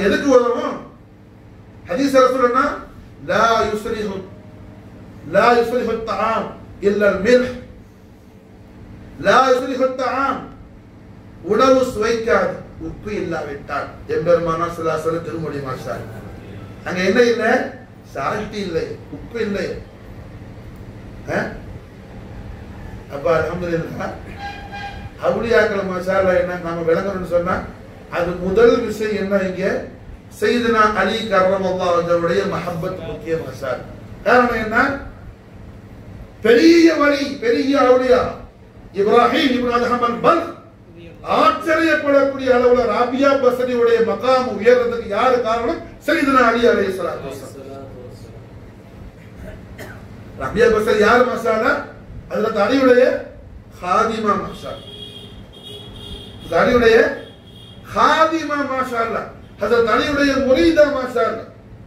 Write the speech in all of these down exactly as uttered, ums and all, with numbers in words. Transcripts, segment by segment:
எதுக்கு உதவும்? ஹதீஸ் ரசூலுன்னா லா யுஸ்ரிஹு லா யுஸ்ரிஹு الطعام இல்ல الملح லா யுஸ்ரிஹு الطعام உணவு சுவைக்காது உப்பு இல்லாவிட்டால் எம்பெருமானார் ஸல்லல்லாஹு அலைஹி வஸல்லம் திருமொழி மாஷால். அங்க என்ன இல்லை? சால்ட் இல்லை, உப்பு இல்லை. அப்ப அல்ஹம்துலில்லாஹ் அவுலியாக்கள் மாஷால்லா என்ன நாம விளங்கணும்னு சொன்னா அது முதல் விஷயம் என்ன? இங்க சையதுனா அலி கர்ரமல்லாஹு வஜஹுடைய மஹப்பத் முக்கிய மாஷால். காரணம் என்ன? பெரிய வழி, பெரிய அவுலியா இப்ராஹிம் இப்னு அத்ஹம் அல்-பல் ஆச்சரியப்படக்கூடிய அளவுல ராபியா பஸ்ரியுடைய மகாம் உயர்றதுக்கு யாரு காரணம்? சையதுனா அலி அலைஹிஸ்ஸலாத்து வஸலாம். ராபியா பஸ்ரி யார் மாஷால்லா? ஹஜ்ரத் அலியுடைய ஹாதிமா மாஷால்லா. அலியுடைய ஹாதிமா மாஷால்லா. ஹஜ்ரத் அலியுடைய முரீதா மாஷால்லா.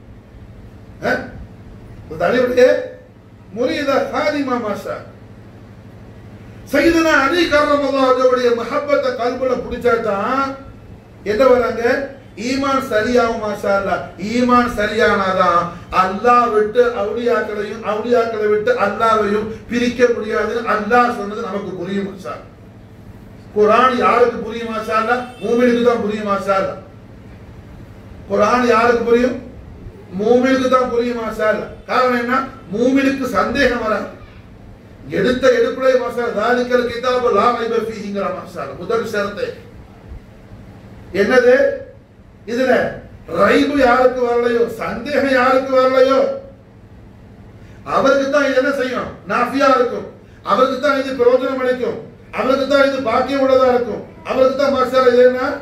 ஹஜ்ரத் அலியுடைய முரீதா ஹாதிமா மாஷால்லா. சையதுனா அலி கர்ரமல்லாஹு வஜஹுடைய மஹப்பத்தை கல்புல புடிச்சாதான் என்ன வராங்க? ஈமான் சரியாகும் மாஷாஅல்லாஹ். ஈமான் சரியானாதான் அல்லாஹ் விட்டு அவுலியாக்களையும் அவுலியாக்களை விட்டு அல்லாஹ்வையும் பிரிக்க முடியாதுன்னு அல்லாஹ் சொன்னது நமக்கு புரியும் மாஷாஅல்லாஹ். குர்ஆன் யாருக்கு புரியும் மாஷாஅல்லாஹ்? மூமினுக்கு தான் புரியும் மாஷாஅல்லாஹ். குர்ஆன் யாருக்கு புரியும்? மூமினுக்கு தான் புரியும் மாஷாஅல்லாஹ். காரணம் என்ன? மூமினுக்கு சந்தேகம் வராது. எடுத்த எடுப்புடைய மாஷாஅல்லாஹ் தாலிகல் கிதாபு லா ரைப ஃபீஹிங்கற மாஷாஅல்லாஹ் முதல் ஷரத்து என்னது? இதுல ரைபு யாருக்கு வரலையோ, சந்தேகம் யாருக்கு வரலையோ அவருக்கு தான் இது என்ன செய்யும்? நாஃபியா இருக்கும். அவருக்கு தான் இது பிரயோஜனம் அளிக்கும். அவருக்கு தான் இது பாக்கியம் உள்ளதா இருக்கும். அவருக்கு தான் மாஷாஅல்லாஹ் இது என்ன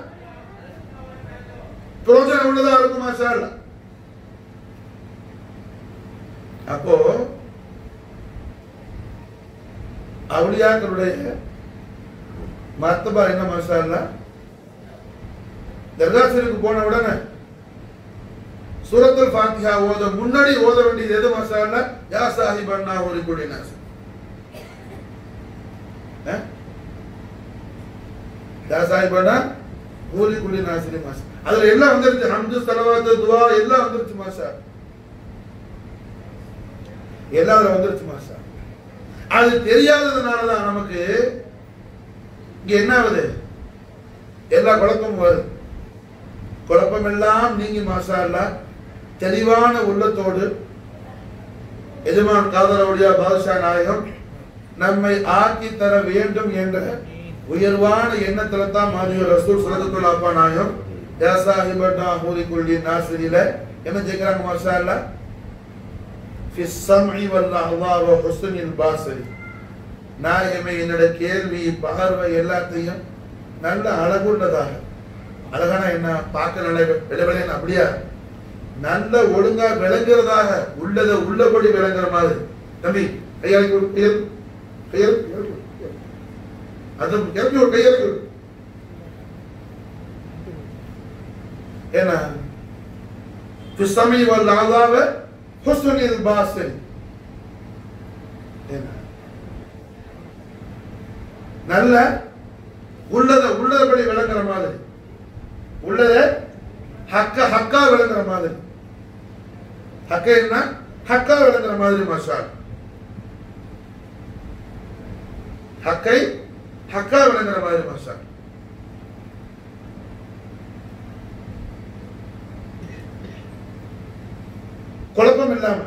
பிரயோஜனம் உள்ளதா இருக்கும் மாஷாஅல்லாஹ். அப்போ அவுலியாக்களுடைய மர்த்தபா என்ன மாஷாஅல்லாஹ்? தர்காசிற்கு போன உடனே சூரத்துல் ஃபாத்திஹா ஓத முன்னாடி ஓத வேண்டியது எது மாஷாஅல்லாஹ்? யா சாஹிபன்னா ஒரு குடினாஸ். யா சாஹிபன்னா ஒரு குடினாஸ் மாஷா. அதுல எல்லாம் வந்துருச்சு. ஹம்து ஸலவாத் துஆ எல்லாம் வந்துருச்சு மாஷா. எல்லாம் வந்துருச்சு மாஷா. அது தெரியாததுனாலதான் நமக்கு இங்க என்ன ஆகுது? எல்லா குழப்பமும் வருது. குழப்பம் எல்லாம் நீங்கி மாஷாஅல்லாஹ் தெளிவான உள்ளத்தோடு எஜமான் காதர் அவுலியா பாதுஷா நாயகம் நம்மை ஆக்கி தர வேண்டும் என்ற உயர்வான எண்ணத்துல தான் மாதவி ரசூல் ஸல்லல்லாஹு அலைஹி நாயகம் யா சாஹிபன்னா ஹூரி குல்லி நாஸ்ரில என்ன கேக்குறாங்க மாஷாஅல்லாஹ்? ஃபி ஸம்இ வல் அஹ்வா வ ஹுஸ்னில் பாஸரி. நாயகமே என்னுடைய கேள்வி பார்வை எல்லாத்தையும் நல்ல அழகுள்ளதாக, அழகான என்ன பார்க்க நல்ல விளவெளின்னு அப்படியா நல்ல ஒழுங்கா விளங்குறதாக, உள்ளதை உள்ளபடி விளங்குற மாதிரி. தம்பி கையாளி கையல் கையல் அது இறக்கி ஒரு கையெழுக்கு என்ன துசமி வல் அஹ்வாவ ஹுஸ்னில் பாஸரி. என்ன நல்ல உள்ளத உள்ளபடி விளங்குற மாதிரி, உள்ளத ஹக்க ஹக்கா விளங்குற மாதிரி. ஹக்க என்ன? ஹக்கா விளங்குற மாதிரி மாஷாஅல்லாஹ். ஹக்கை ஹக்கா விளங்குற மாதிரி மாஷாஅல்லாஹ். குழப்பம் இல்லாம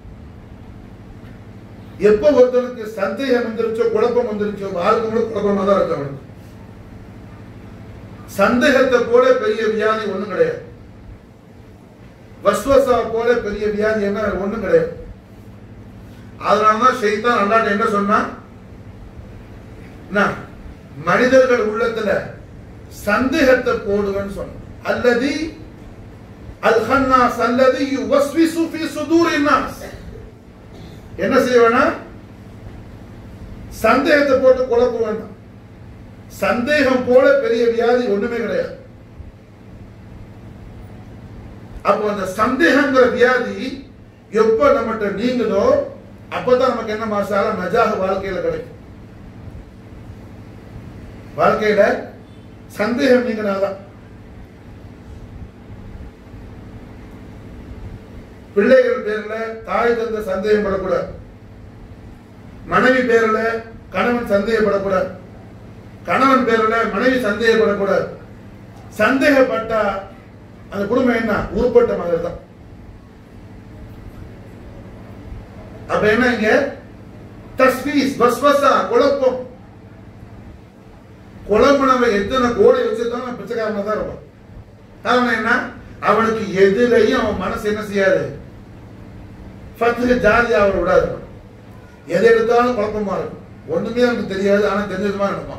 எப்ப ஒருத்தனுக்கு சந்தேகம் வந்துருச்சோ, குழப்பம் வந்துருச்சோ, வாழ்க்கை கூட குழப்பமா தான் இருக்கு அவனுக்கு. சந்தேகத்தை போல பெரிய வியாதி ஒண்ணும் கிடையாது. வஸ்வசா போல பெரிய வியாதி என்ன ஒண்ணும் கிடையாது. அதனாலதான் ஷைத்தான் அல்லாஹ் என்ன சொன்னா, மனிதர்கள் உள்ளத்துல சந்தேகத்தை போடுவேன்னு சொன்ன. அல்லதி அல் ஹன்னாஸ் அல்லதி யுவஸ்விசு ஃபீ சுதூரின் நாஸ். என்ன செய்ய வேணாம்? சந்தேகத்தை போட்டு குழப்ப வேண்டாம். சந்தேகம் போல பெரிய வியாதி ஒண்ணுமே கிடையாது. அப்போ அந்த சந்தேகங்கிற வியாதி எப்ப நம்மகிட்ட நீங்குதோ அப்பதான் நமக்கு என்ன மாஷாஅல்லாஹ் நஜாஹ் வாழ்க்கையில கிடைக்கும். வாழ்க்கையில சந்தேகம் நீங்கினாதான். பிள்ளைகள் பேர்ல தாய் தந்தை சந்தேகப்படக்கூடாது, மனைவி பேர்ல கணவன் சந்தேகப்படக்கூடாது, கணவன் பேர்ல மனைவி சந்தேகப்படக்கூடாது. சந்தேகப்பட்டா அந்த குடும்பம் என்ன உருப்பட்ட மாதிரி தான். அப்ப என்ன இங்க தஸ்வீஸ் வஸ்வசா குழப்பம். குழம்புனவை எத்தனை கோடி வச்சுதான் பிச்சைக்காரனா தான் இருப்பான். காரணம் என்ன, அவனுக்கு எதிரையும் அவன் மனசு என்ன செய்யாது, ஃபத்துக்கு ஜாலியா அவரை விடாது. எதை எடுத்தாலும் குழப்பமா இருக்கும், ஒண்ணுமே அவனுக்கு தெரியாது, ஆனா தெரிஞ்சதுமா நினைப்பான்.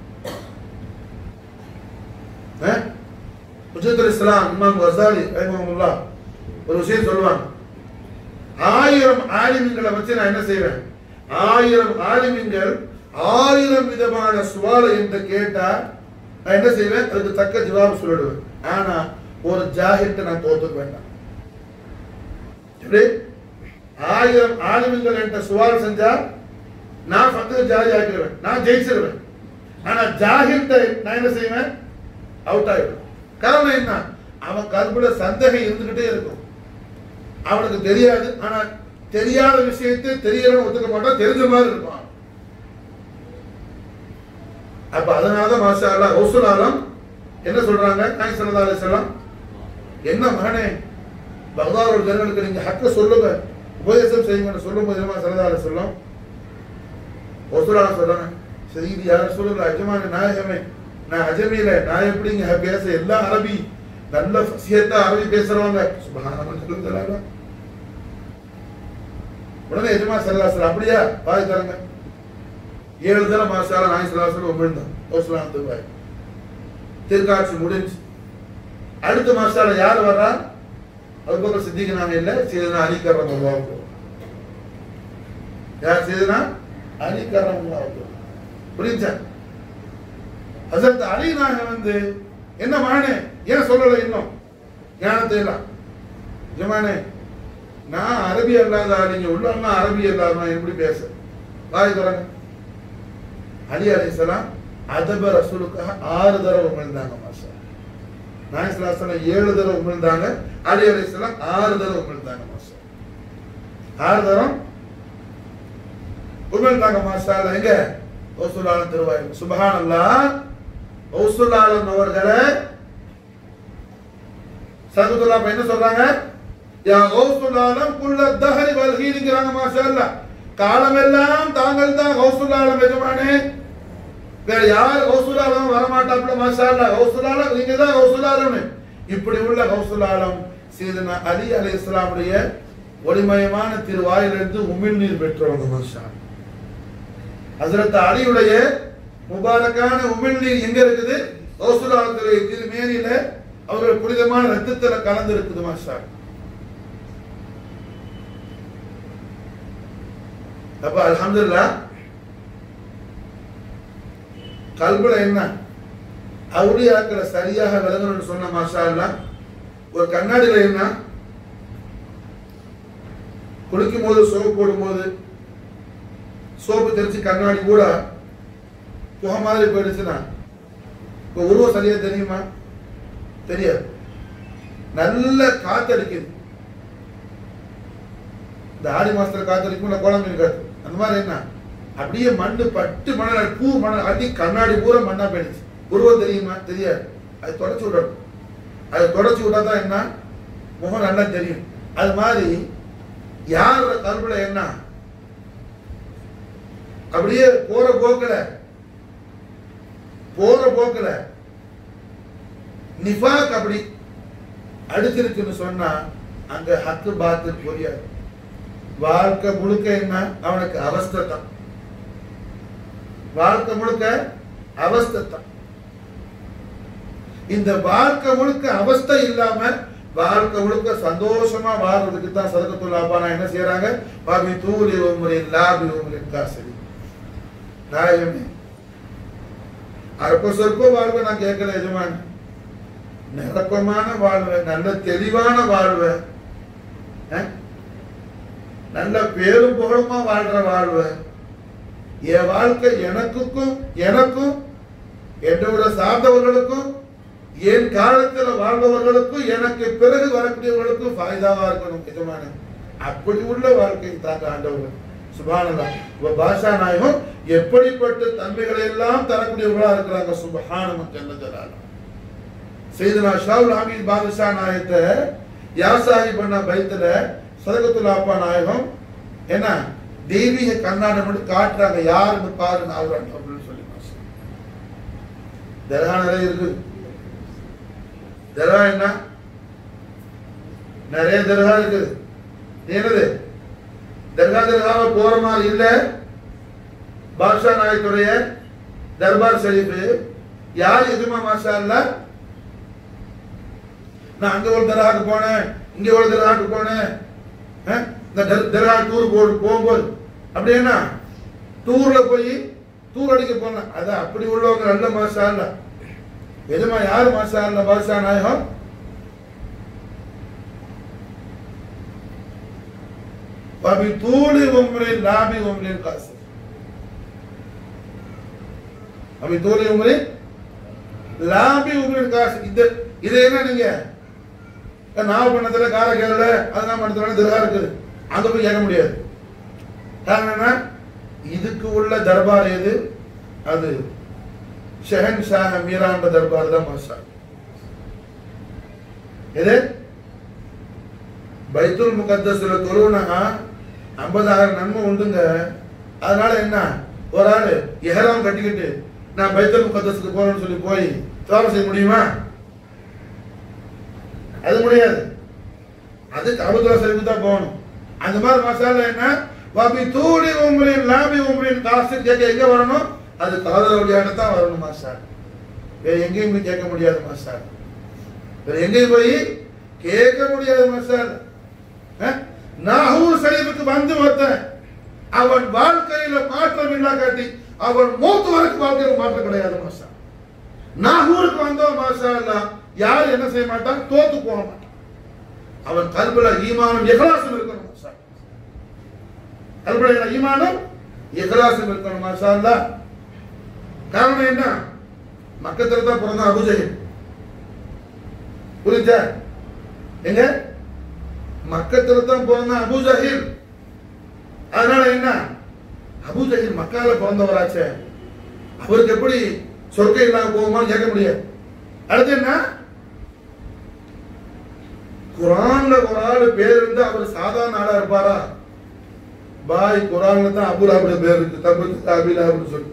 ஹுஜ்ஜத்துல் இஸ்லாம் இமாம் கஸாலி ரஹிமஹுல்லாஹ் ஒரு விஷயம் சொல்லுவாங்க, ஆயிரம் ஆலிம்களை வச்சு நான் என்ன செய்வேன், ஆயிரம் ஆலிம்கள் ஆயிரம் விதமான சுவாலை என்று கேட்டா நான் என்ன செய்வேன், அதுக்கு தக்க ஜவாப் சொல்லிடுவேன். ஆனா ஒரு ஜாஹில்ட்ட நான் தோத்துக்க வேண்டாம். எப்படி ஆயிரம் ஆலிம்கள் என்ற சுவால் செஞ்சா நான் ஃபத்துக்கு ஜாரி ஆக்கிடுவேன், நான் ஜெயிச்சிருவேன். ஆனா ஜாஹில்ட்ட நான் என்ன செய்வேன், அவுட் ஆயிடுவேன். காரணம் என்ன, அவன் கல்புல சந்தேகம் இருந்துகிட்டே இருக்கும். அவனுக்கு தெரியாது, ஆனா தெரியாத விஷயத்தை தெரியலன்னு ஒத்துக்க மாட்டான், தெரிஞ்ச மாதிரி இருப்பான். அப்ப அதனாலதான் மாஷா அல்லாஹ் ரசூல் ஆலம் என்ன சொல்றாங்க, நாயகம் ஸல்லல்லாஹு அலைஹி வஸல்லம், என்ன மகனே பக்தாத் ஜனங்களுக்கு நீங்க ஹக்க சொல்லுங்க, உபதேசம் செய்யுங்கன்னு சொல்லும் போது ஸல்லல்லாஹு அலைஹி வஸல்லம் ரசூல் ஆலம் சொல்றாங்க, சையீதி யா ரசூலுல்லாஹ், எஜமான நாயகமே, நான் அஜமியில நான் எப்படிங்க பேச, எல்லா அரபி நல்ல ஃபஸீஹத்தா அரபி பேசுறவங்க, சுப்ஹானல்லாஹ். உடனே எஜமா ஸல்லல்லாஹு அலைஹி வஸல்லம், அப்படியா வாய் தரங்க. ஏழு தடவை மாஷா அல்லாஹ் நாயகம் ஸல்லல்லாஹு அலைஹி வஸல்லம் உமிழ்ந்தான். ரசூலுல்லாஹ் துவாய் திருக்காட்சி முடிஞ்சு அடுத்த மாஷா அல்லாஹ் யார் வர்றா, அபூபக்கர் சித்திக் நாம இல்ல, சையதுனா அலி கர்ரமல்லாஹு. யார் சையதுனா அலி கர்ரமல்லாஹு. புரியுதா? ஹஸரத் அலி நாயகம் வந்து என்ன மகனே ஏன் சொல்லல இன்னும் ஞானத்தை எல்லாம், ஜமானே நான் அரபி அல்லாத ஆளிங்க உள்ளவங்க அரபி இல்லாம எப்படி பேச, வாய் தரங்க. அலி அலைஹிஸ்ஸலாம் அதப ரசூலுக்காக ஆறு தடவை உமிழ்ந்தாங்க. மாஷா நாயகம் ஸல்லல்லாஹு அலைஹி வஸல்லம் ஏழு தடவை உமிழ்ந்தாங்க, அலி அலைஹிஸ்ஸலாம் ஆறு தடவை உமிழ்ந்தாங்க. மாஷா ஆறு தடவை உமிழ்ந்தாங்க. மாஷா அல்லாஹ். எங்க ரசூல் ஆலம் திருவாய். சுப்ஹானல்லாஹ். ரசூல் ஆலம் அவர்களே சல்லல்லாஹு என்ன சொல்றாங்க, யா ரசூல் ஆலம் குல்ல தஹரி வல் ஹீன்ங்கறாங்க. மாஷா அல்லாஹ். காலமெல்லாம் தாங்கள் தான் ரசூல் ஆலம் எஜமானே, வேற யார் ரசூல் ஆலம் வர மாட்டாப்ல. மாஷா அல்லாஹ். ரசூல் ஆலம் நீங்க தான் ரசூல் ஆலம். இப்படி உள்ள ரசூல் ஆலம் சையதுனா அலி அலைஹிஸ்ஸலாமுடைய ஒளிமயமான திருவாயிலிருந்து உமிழ்நீர் பெற்றவங்க. மாஷா அல்லாஹ். ஹஜ்ரத் அலியுடைய முபாரக்கான உமிழ்நீர் எங்க இருக்குது, ரசூல் ஆலத்துடைய திருமேனியில அவர்கள் புனிதமான ரத்தத்துல கலந்து இருக்குது. மாஷா அல்லாஹ். அப்ப அல்ஹம்துலில்லாஹ் கல்புல என்ன அவுலியாக்களை சரியாக விளங்கணும்னு சொன்ன மாஷா அல்லாஹ். ஒரு கண்ணாடியில என்ன குளிக்கும் போது சோப்பு போடும் போது சோப்பு தெரிச்சு கண்ணாடி கூட புகை மாதிரி போயிடுச்சுன்னா இப்ப உருவம் சரியா தெரியுமா, தெரியாது. நல்ல காத்தடிக்குது, இந்த ஆடி மாசத்துல காத்தடிக்கும் கோலம் இருக்காது. அந்த மாதிரி என்ன அப்படியே மண்ணு பட்டு மணல் பூ மணல் அடி கண்ணாடி பூரா மண்ணா போயிடுச்சு. உருவம் தெரியுமா, தெரியாது. அது தொடச்சு விடணும். அதை தொடச்சு விட்டாதான் என்ன முகம் நல்லா தெரியும். அது மாதிரி யாரோட கல்புல என்ன அப்படியே போற போக்குல போற போக்குல நிஃபாக் அப்படி அடுத்திருக்குன்னு சொன்னா அங்க ஹக்கு பாத்தில் புரியாது. வாழ்க்கை முழுக்க என்ன அவனுக்கு அவஸ்தை தான், வாழ்க்கை முழுக்க அவஸ்தை தான். இந்த வாழ்க்கை முழுக்க அவஸ்தை இல்லாம வாழ்க்கை முழுக்க சந்தோஷமா வாழ்றதுக்கு தான் சதகத்துல் ஆபானா என்ன செய்யறாங்க, பாபி தூலி உம்ரி லாபி உம்ரி காசரி. நாயகமே அற்ப சொற்ப வாழ்வை நான் கேட்கல எஜமான், நிரப்பமான வாழ்வை, நல்ல தெளிவான வாழ்வை, நல்ல பேரும் புகழுமா வாழ்ற வாழ்வை, என் வாழ்க்கை எனக்கும் எனக்கும் என்னோட சார்ந்தவர்களுக்கும் என் காலத்தில் வாழ்பவர்களுக்கும் எனக்கு பிறகு வரக்கூடியவர்களுக்கும் ஃபாய்தாவா இருக்கணும் எஜமான. அப்படி உள்ள வாழ்க்கை தாங்க ஆண்டவர்கள். சுப்ஹானல்லாஹ். பாஷா நாயகம் எப்படிப்பட்ட தன்மைகளை எல்லாம் தரக்கூடியவர்களா இருக்கிறாங்க. சுப்ஹானல்லாஹ் ஜல்ல ஜலாலுஹு. சையதுனா ஷாவுல் ஹமீத் பாதுஷா நாயகத்தை யா சாஹிபன்னா பைத்துல சதகத்துல் அப்பா நாயகம் என்ன தெய்வீக கண்ணாடம் மட்டும் காட்டுறாங்க. யாருன்னு பாருங்க அவர் அப்படின்னு சொல்லி. தர்கா நிறைய இருக்கு. தர்கா என்ன நிறைய தர்கா இருக்குது. என்னது தர்கா தர்காவை போற மாதிரி இல்ல. பாஷா நாயகத்துடைய தர்பார் ஷரீஃப் யார் எதுமா மாஷா அல்லாஹ். நான் அங்க ஒரு தர்காக்கு போனேன், இங்க ஒரு தர்காக்கு போனேன். இந்த தர்கா டூர் போகும்போது அப்படின்னா டூர்ல போய் டூர் அடிக்க போனேன். அது அப்படி உள்ளவங்க நல்ல மாஷா அல்லாஹ். எதுமா யாரு மாஷா அல்லாஹ் பாஷா நாயகம். அபி தூளி உம்ரி லாபி உம்ரி காசு. அபி தூளி உம்ரி லாபி உம்ரி காசு. இது இது என்ன நீங்க நாகப்பட்டினத்துல காரைக்கால அதெல்லாம் மண்டலத்துல தர்கா இருக்குது, அங்க போய் கேட்க முடியாது. காரணம் என்ன? இதுக்கு உள்ள தர்பார் எது? அது ஷஹன்ஷாஹ் மீராண்ட தர்பார் தான் மாஷா. எது பைத்துல் முகத்தஸ்ல தொழுவுனா ஐம்பதாயிரம் நன்மை உண்டுங்க. அதனால என்ன ஒரு ஆளு எஹராம் கட்டிக்கிட்டு நான் பைத்துல் முகத்தஸ்க்கு போறேன்னு சொல்லி போய் தவாப் செய்ய முடியுமா? அது முடியாது. அது கஅபத்துல்லாஹ் ஷரீஃப்க்கு தான் போகணும். அந்த மாதிரி மசாலா என்ன வபி தூளி உம்ரின் லாபி உம்ரின் காசு கேட்க எங்க வரணும்? அது காதல் வழியாக தான் வரணும் மாஷா. வேற எங்கேயும் போய் கேட்க முடியாது மாஷா. வேற எங்கேயும் போய் கேட்க முடியாது மாஷா. நாகூர் ஷரீஃபுக்கு வந்து ஒருத்தன் அவன் வாழ்க்கையில மாற்றம் இல்லா காட்டி அவன் மூத்து வரைக்கும் வாழ்க்கையில மாற்றம் கிடையாது மாஷா. நாகூருக்கு வந்தோம் மாஷா அல்லாஹ் யார் என்ன செய்ய மாட்டான்? தோத்து போக மாட்டான். அவன் கல்புல ஈமானும் இஹ்லாஸும் இருக்கணும் மாஷா. கல்புல ஈமானும் இஹ்லாஸும் இருக்கணும் மாஷா அல்லாஹ். காரணம் என்ன? மக்கத்துல தான் பிறந்த அபூ ஜஹல். புரிஞ்சா? எங்க மக்கத்துல தான் பிறந்த அபூ ஜஹல். அதனால என்ன அபூ ஜஹல் மக்கால பிறந்தவராச்சே, அவருக்கு எப்படி சொர்க்கம் இல்லாம போகுமான்னு கேட்க முடியாது. அடுத்து என்ன? குரான்ல ஒரு ஆளு பேர் இருந்து அவர் சாதாரண ஆளா இருப்பாரா? பாய் குரான்ல தான் அபூ லஹப் பேர் இருக்கு, தபுத் அபீ லஹப்னு சொல்லி.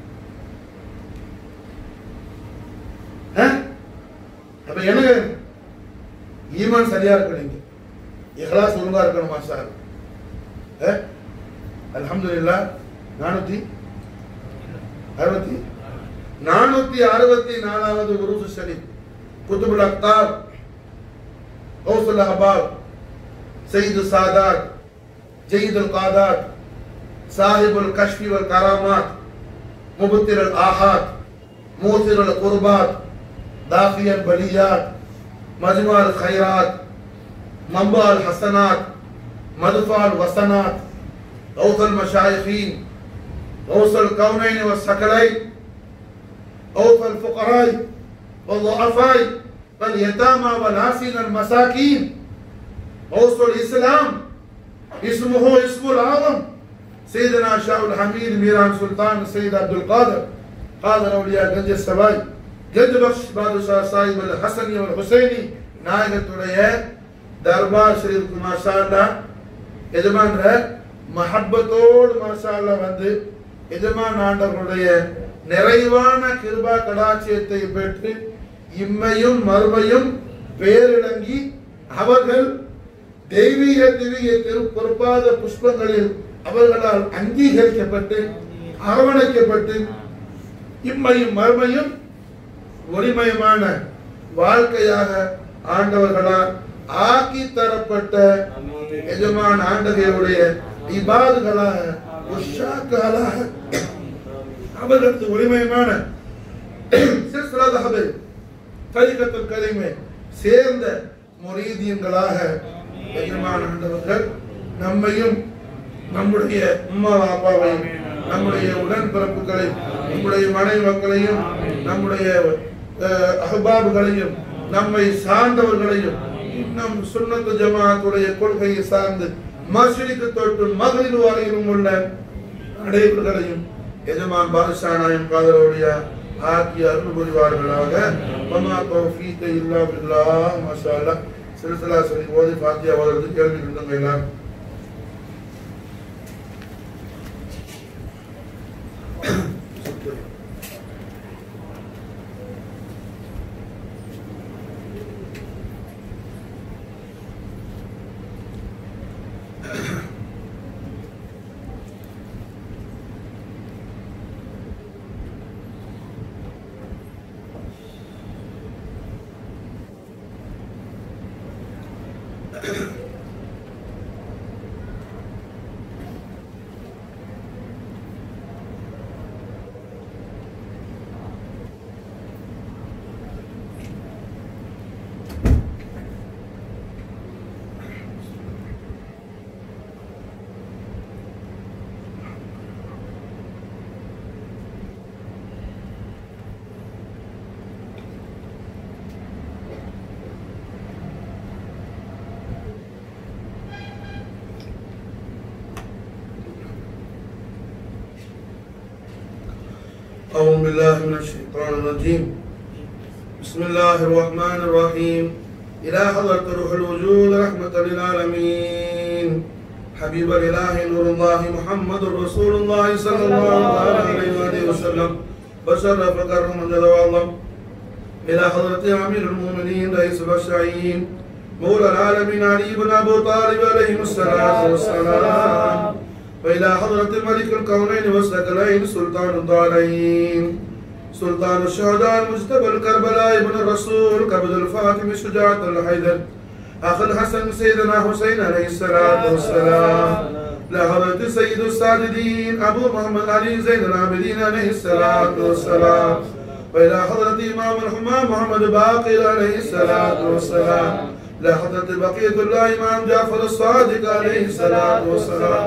அப்ப எனக்கு ஈமான் சரியா இருக்கணும், இஹ்லாஸ் ஒழுங்கா இருக்கணும் மாஷா அல்லாஹ். அல்ஹம்துலில்லாஹ். நானூத்தி அறுபத்தி நானூத்தி அறுபத்தி நாலாவது உருசு ஷரீஃப் குதுபுல் அக்தார் கௌசுல் அஹ்பாப் சையீது சாதாத் ஜயீதுல் காதாத் சாஹிபுல் கஷ்ஃபி வல் கராமாத் முபத்திருல் ஆஹாத் மூசிருல் குர்பாத் தாஃபியல் பலியாத் மஜ்மால் கைராத் மம்பால் ஹசனாத் மதுஃபால் வசனாத் கௌசுல் மஷாயிഖீன் கௌசுல் கௌனைன் வஸ்ஸகலைன் أوفى الفقراء والضعفاء واليتامى والعاسين المساكين. أوصى الإسلام اسمه اسم العظم سيدنا شاه الحميد ميران سلطان سيد عبد القادر قادر أولياء گنج السباي گنج بخش بادشاہ صاحب الحسنی والحسینی நாயகத்துடைய தர்பார் ஷரீஃப் மாஷா அல்லாஹ் எஜமான்ற மஹப்பத்தோடு மாஷா அல்லாஹ் வந்து எஜமான் ஆண்டவருடைய நிறைவான கிருபா கடாட்சியத்தை பெற்று இம்மையும் மறுமையும் பேரிழங்கி அவர்கள் தெய்வீக திவ்ய திரு பொறுப்பாத புஷ்பங்களில் அவர்களால் அங்கீகரிக்கப்பட்டு அரவணைக்கப்பட்டு இம்மையும் மறுமையும் ஒளிமயமான வாழ்க்கையாக ஆண்டவர்களால் ஆக்கி தரப்பட்ட எஜமான் ஆண்டகையுடைய இபாதுகளாக உஷாக்களாக அவர்களுக்கு ஒளிமயமான தரிகத்துல் கரீமை சேர்ந்த முரீதியன்களாக எஜமான் ஆண்டவர்கள் நம்மையும் நம்முடைய உம்மா பாப்பாவையும் நம்முடைய உடன்பிறப்புகளை நம்முடைய மனைவி மக்களையும் நம்முடைய அஹ்பாபுகளையும் நம்மை சார்ந்தவர்களையும் இன்னும் சுன்னத்து ஜமாத்துடைய கொள்கையை சார்ந்து மஸ்ஜிதுக்கு தொட்டு மகரிப் வரையிலும் உள்ள அனைவர்களையும் எஜமான் பாதுஷா நாயம் காதலோடைய ஆக்கி அருள் புரிவார்களாக. வமா தௌஃபீக இல்லா பில்லாஹ். மாஷா அல்லாஹ். சில்சிலா ஷரீஃப் ஓதி ஃபாத்திஹா ஓதுறது கேள்வி இருந்தவங்க எல்லாம் أعوذ بالله من الشيطان الرجيم. بسم الله الرحمن الرحيم. إلى حضرة روح الوجود رحمة للعالمين حبيب الإله نور الله محمد رسول الله صلى الله عليه وسلم بشرف كرم جل وعظم. إلى حضرة أمير المؤمنين رئيس الشيعين مولى العالمين علي بن أبي طالب عليه الصلاة والسلام. وإلى حضرة الملك الكونين والثقلين سلطان الضالين سلطان الشهداء المجتبى الكربلاء ابن الرسول كبد الفاتم شجاعة الحيدر أخ الحسن سيدنا حسين عليه الصلاة والسلام. لحضرة سيد الساجدين أبو محمد علي زين العابدين عليه الصلاة والسلام. وإلى حضرة إمام الحمام محمد باقر عليه الصلاة والسلام. لحضرة بقية الله إمام جعفر الصادق عليه الصلاة والسلام.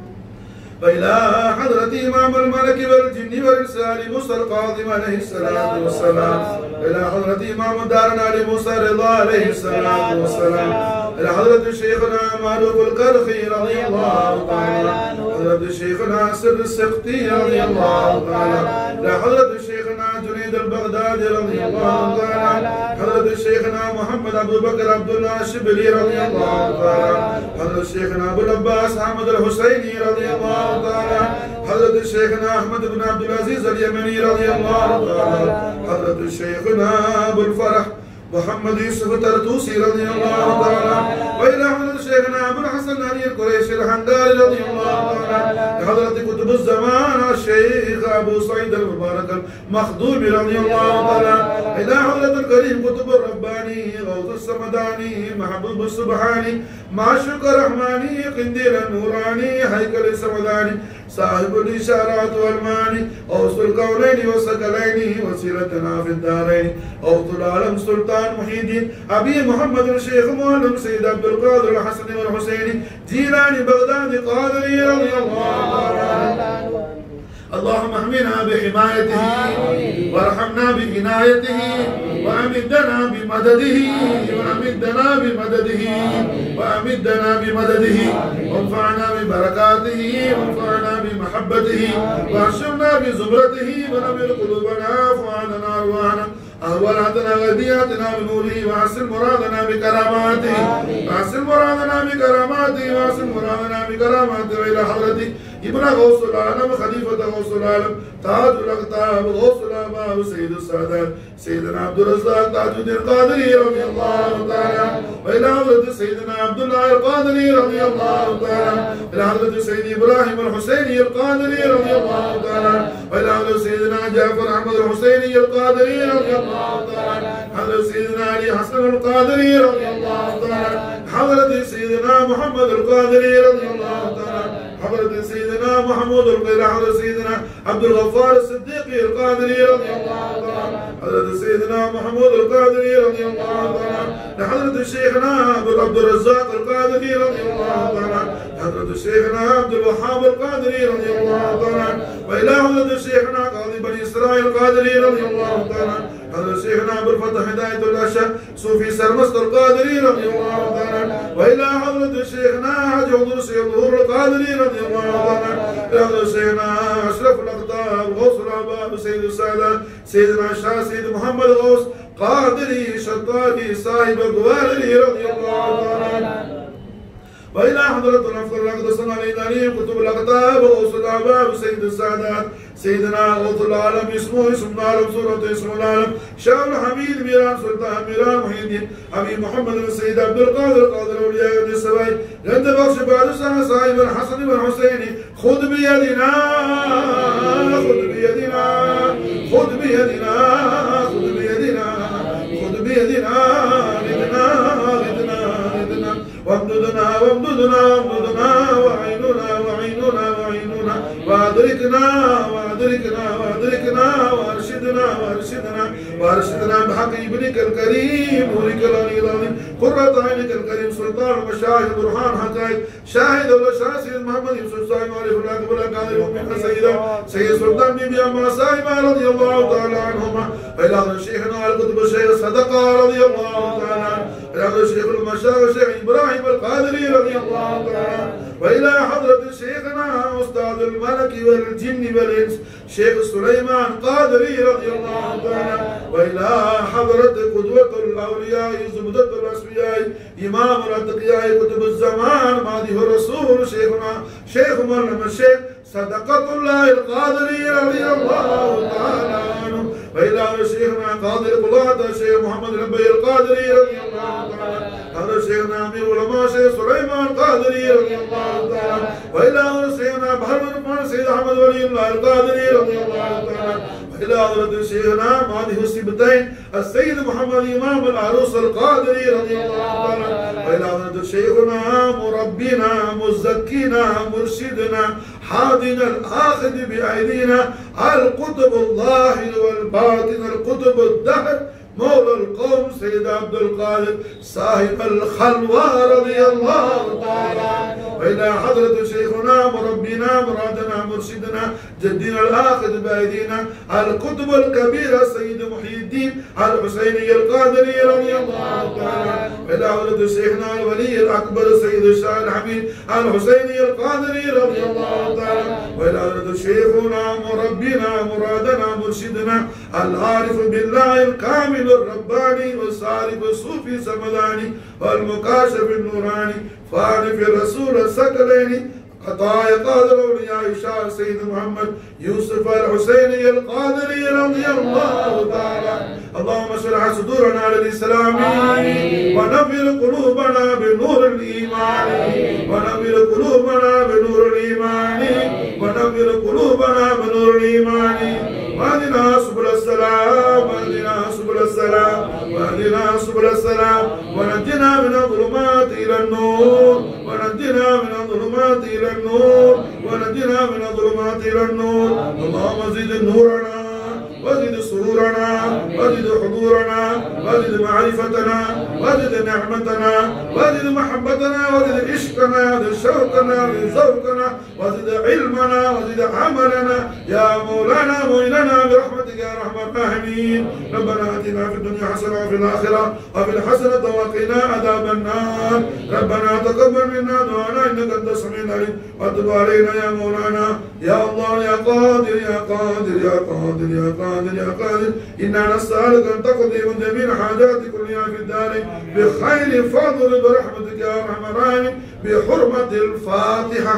وإلى حضرة إمام الملك والجن والإنسان موسى القاظم عليه الصلاة والسلام. إلى حضرة إمام الدارنا علي موسى رضا عليه الصلاة والسلام. إلى حضرة شيخنا معروف الكرخي رضي الله تعالى. حضرة شيخنا سر السقطي رضي الله تعالى. إلى حضرة شيخنا جنيد البغدادي رضي الله تعالى. حضرة شيخنا محمد أبو بكر عبد الله الشبلي رضي الله تعالى. حضرة شيخنا أبو العباس أحمد الحسيني رضي الله تعالى. حضرة شيخنا أحمد بن عبد العزيز اليمني رضي الله تعالى. حضرة شيخنا أبو الفرح محمد يوسف الترتوسي رضي الله تعالى. وإلى حضرة شيخنا أبو الحسن علي القريشي الحنقاري رضي الله تعالى. حضرة كتب الزمان الشيخ أبو سعيد المبارك المخدومي رضي الله تعالى. إلى حضرة الكريم كتب الرباني غوث السمداني محبوب السبحاني معشوق الرحماني قنديل النوراني هيكل السمداني صاحب الإشارات والماني أوس الكونين والثقلين وسيلتنا في الدارين أوس العالم سلطان محي الدين أبي محمد الشيخ معلم سيد عبد القادر الحسن والحسيني جيلاني بغدادي قادري رضي الله تعالى. اللهم احمنا بحمايته وارحمنا بعنايته وأمدنا بمدده وأمدنا بمدده وأمدنا بمدده وانفعنا ببركاته وانفعنا بمحبته وأرشمنا بزمرته ونبل قلوبنا وأفعالنا أرواحنا أهوالاتنا غدياتنا بنوره وحسن مرادنا بكراماته وحسن مرادنا بكراماته وحسن مرادنا بكراماته. وإلى حضرته ابن غوث العالم خليفة غوث العالم تاج الأقطاب غوث الأحباب سيد السادات سيدنا عبد الرزاق تاج الدين القادري رضي الله تعالى. وإلى حضرة سيدنا عبد الله القادري رضي الله تعالى. إلى حضرة سيدي إبراهيم الحسيني القادري رضي الله تعالى. وإلى حضرة سيدنا جعفر أحمد الحسيني القادري رضي الله تعالى. حضرة سيدنا علي حسن القادري رضي الله تعالى. حضرة سيدنا محمد القادري رضي الله تعالى. حضرة سيدنا محمود القيل حضرة سيدنا عبد الغفار الصديقي القادري رضي الله تعالى. حضرة سيدنا محمود القادري رضي الله تعالى. لحضرة شيخنا عبد الرزاق القادري رضي الله تعالى. حضرة شيخنا عبد الوهاب القادري رضي الله تعالى. وإلى حضرة شيخنا قاضي بني إسرائيل القادري رضي الله تعالى. حضرت شيخنا أبو الفتح هداية الأشياء صوفي سرمست القادري رضي الله تعالى وإلى حضرة شيخنا حاج حضور سيد ظهور القادري رضي الله تعالى حضرت شيخنا أشرف الأقطاب غوث الأحباب سيد السادات سيدنا الشاه سيد محمد غوث قادري شطاري صاحب القواري رضي الله تعالى وإلى حضرة الأفضل الأقدس العلي كتب الأقطاب وغوث الأحباب سيد السادات سيدنا غوث العالم اسمه اسم العالم سورة اسم العالم شاه الحميد ميران سلطان ميران محي الدين حبيب محمد السيد عبد القادر قادر الأولياء السبعي جد بخش بادشاه صاحب الحسن والحسين خذ بيدنا خذ بيدنا خذ بيدنا خذ بيدنا خذ بيدنا ردنا ردنا ردنا وامددنا وامددنا وامددنا وعيننا وعيننا وعيننا وادركنا وادركنا وادركنا وارشدنا وارشدنا وارشدنا بحق ابنك الكريم نورك العلي العظيم قرة عينك الكريم سلطان المشاهد برهان حقائق شاهد الشاه سيد محمد يوسف صاحب عارف الله قبل قادر ومن سيدا سيد سلطان بن بياما صاحب رضي الله تعالى عنهما إلى شيخنا القطب الشيخ صدقه رضي الله تعالى إلى شيخ المشايخ شيخ إبراهيم القادري رضي الله تعالى وإلى حضرة شيخنا أستاذ الملك والجن والإنس شيخ سليمان قادري رضي الله تعالى وإلى حضرة قدوة الأولياء زبدة الأسفياء إمام الأتقياء كتب الزمان ماضي الرسول شيخنا شيخ مرلم الشيخ صدقة الله القادري رضي الله تعالى عنه وإلى شيخنا قاضي القضاة الشيخ محمد ربي القادري رضي الله تعالى هذا شيخنا أمير العلماء شيخ سليمان القادري رضي الله تعالى وإلى شيخنا بحر من سيد أحمد ولي الله القادري رضي الله تعالى وإلى حضرة شيخنا ماضي السبتين السيد محمد إمام العروس القادري رضي الله تعالى وإلى حضرة شيخنا مربينا مزكينا مرشدنا حاضنا الآخذ بأيدينا القطب الظاهر والباطن القطب الدهر مولى القوم سيد عبد القادر صاحب الخلوة رضي الله تعالى عنه وإلى حضرة شيخنا مربينا مرادنا مرشدنا جدنا الآخذ بأيدينا الكتب الكبيرة سيد محي الدين الحسيني القادري رضي الله تعالى وإلى حضرة شيخنا الولي الأكبر سيد الشاه الحميد الحسيني القادري رضي الله تعالى وإلى حضرة شيخنا مربينا مرادنا مرشدنا العارف بالله الكامل الرباني والصارف الصوفي سمداني والمكاشف النوراني فارف الرسول الثقلين عطايا قادر أولياء شاه سيد محمد يوسف الحسيني القادري رضي الله تعالى اللهم اشرح صدورنا للإسلام ونبر قلوبنا بنور الإيمان ونبر قلوبنا بنور الإيمان ونبر قلوبنا بنور الإيمان واهدنا سبل السلام واهدنا سبل السلام واهدنا سبل السلام ونجنا من الظلمات إلى النور ونجنا من الظلمات إلى النور ونجنا من الظلمات إلى النور اللهم زد نورنا وزد سرورنا وزد حضورنا وزد معرفتنا وزد نعمتنا وزد محبتنا وزد عشقنا وزد شوقنا وزد ذوقنا وزد علمنا وزد عملنا يا مولانا معيننا برحمتك يا ارحم الراحمين ربنا اتنا في الدنيا حسنه وفي الاخره وفي الحسنه وقنا عذاب النار ربنا تقبل منا دعانا انك انت السميع العليم وتب علينا يا مولانا يا الله يا قادر يا قادر يا قادر يا قادر يا قادر إنا نسألك أن تقضي من جميع حاجات كلها في الدار بخير فضل برحمتك يا أرحم الراحمين بحرمة الفاتحة.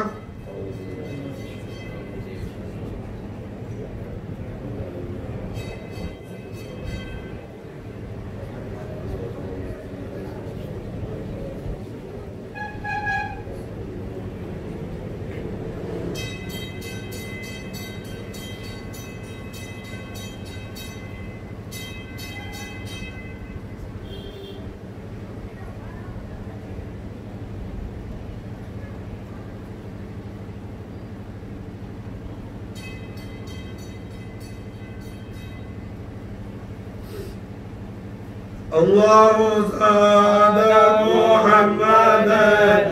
الله زاد محمدا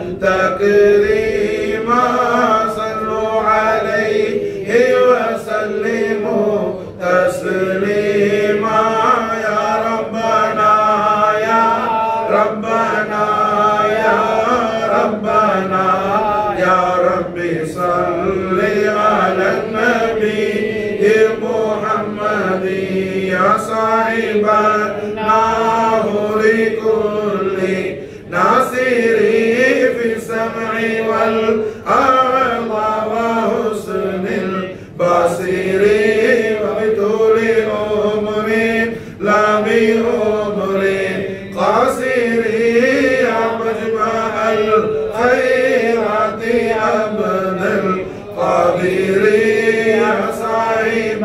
تكريما صلوا عليه وسلموا تسليما الخيرات عبد القادر يا صاحب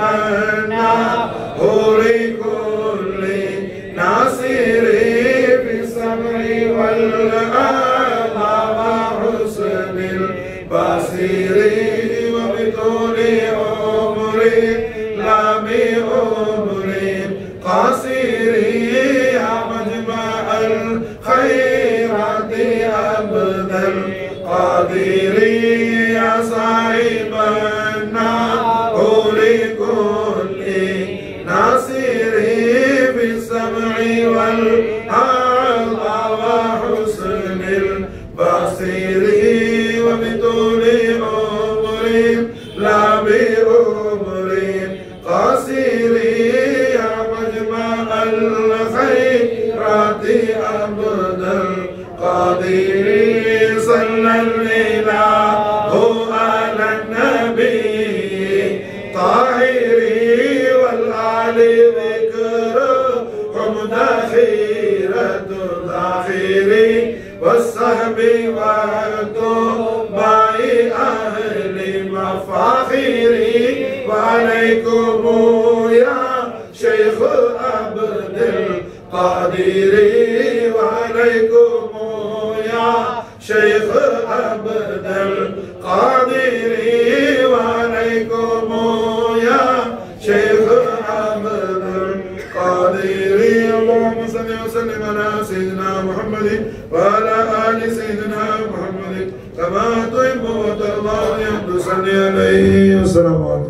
النور كل ناصر في السمع والآبا وحسن البصير وبطول عمر لا بعمر قصير يا مجمع الخيرات عبد القادر يا صاحب النور كل ناصر في السمع والآبا وحسن البصير وبطول عمر لا بعمر قصير يا مجمع الخيرات عبد القادر صلى الإله على النبي طاهر والآل ذكرهم ذخيرة الذخير والصحب والتبع أهل مفاخر وعليكم يا شيخ عبد القادر وعليكم يا شيخ عبد القادر وعليكم يا شيخ عبد القادر اللهم صل وسلم على سيدنا محمد وعلى آل سيدنا محمد كما تحب وترضى أن تصلي عليه. والسلام عليكم.